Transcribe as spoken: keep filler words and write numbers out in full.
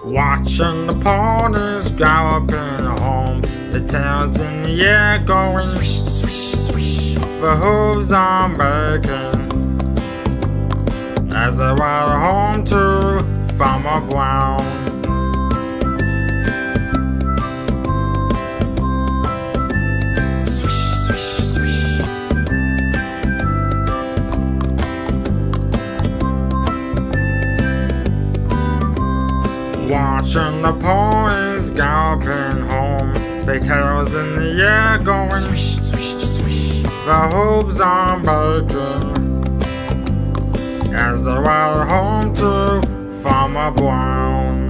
Watching the ponies galloping home, the tails in the air going swish, swish, swish. The hooves are making as they ride home to Farmer Brown. Swish, swish, swish. Watching the ponies galloping home, their tails in the air going swish, swish, swish. The hooves are making as they ride home to Farmer Brown.